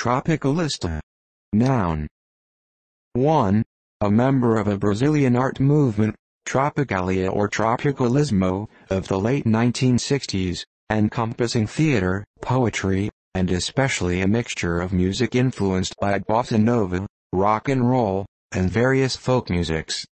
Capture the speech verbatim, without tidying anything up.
Tropicalista. Noun. one. A member of a Brazilian art movement, Tropicalia or Tropicalismo, of the late nineteen sixties, encompassing theater, poetry, and especially a mixture of music influenced by bossa nova, rock and roll, and various folk musics.